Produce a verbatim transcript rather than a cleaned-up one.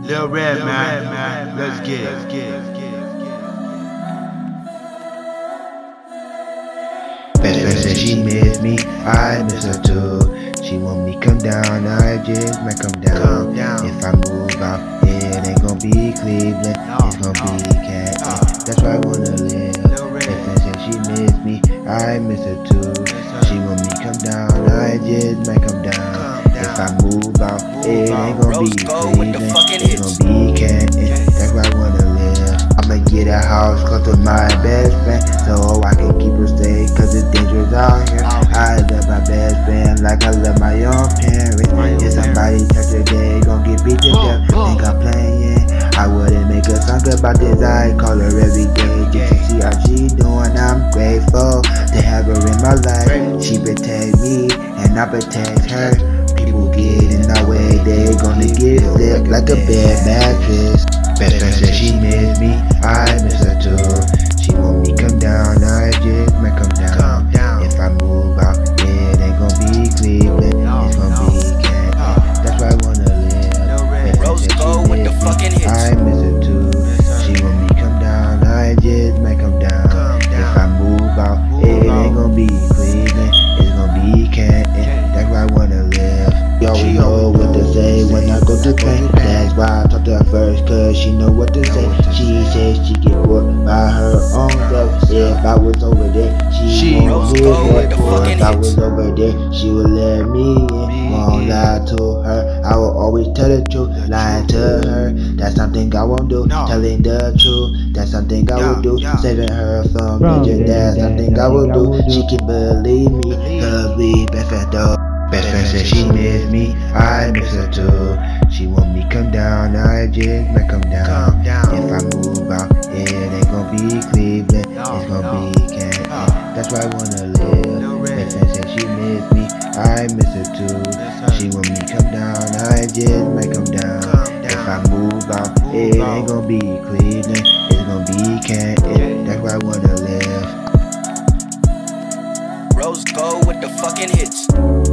Lil Red man, let's get it. Let's get it. Best friend said she miss me, I miss her too. She want me come down, I just might come down. Come down. If I move out, it ain't gon' be Cleveland, No, it's gon' no. be Canton. No. That's why I wanna live. Lil Red. Best friend said she miss me, I miss her too. She want me come down, I just might come down. Come down. If I move out, Move it out. ain't gon' be Rose gold with the Cleveland, fucking it's hits. gon' be Canton. That's why I wanna live. I'ma get a house close to my best friend, so I can keep her safe, cause it's dangerous out here. I love my best friend like I love my own parents. If somebody touch her, they gon' get beat to death. Think I'm playing, I wouldn't make a song about this. I call her every day just to see how she doing. I'm grateful to have her in my life. She protect me and I protect her. People get in our way, they gonna get flipped like a bad mattress. Best friend said she miss me, I miss her too. She want me come down, I just might come down. Come down. If I move out, it ain't gon' be Cleveland, No, it's gon' no. be Canton. That's why I wanna live. Lil Red. Best friend Rose said she gold with the miss me, fucking hits. I miss her too. sir. She want me come down, I just might come down. Come If down. I move out, Move it out. ain't gon' be Cleveland, it's gon' be Canton. That's why I wanna live. You always She know always what to know say when I go to pain. That's why I talk to her first, cause she know what to say. She says she get caught by her own self. If I was over there, she, She won't Rose be gold with the there. fucking If I hits. was over there, she would let me in. Me Won't in. lie to her, I will always tell the truth. Lying to her, that's something I won't do. No. Telling the truth, that's something I Yeah, will do. yeah. Saving her from From danger, danger, that's that's something I will something I will do. do. She can believe me, Believe. cause we best friends though. Best friend said she miss me, I miss her too. She want me come down, I just might come down. Come down. If I move out, it ain't gon' be Cleveland, No, it's gon' no. be Canton. No. That's why I wanna live. Lil Red. Best friend said she miss me, I miss her too. Yes, sir. She want me come down, I just might come down. Come If I down. move out, Move it out. ain't gon' be Cleveland, it's gon' be Canton. That's why I wanna live. Rose gold with the fucking hits.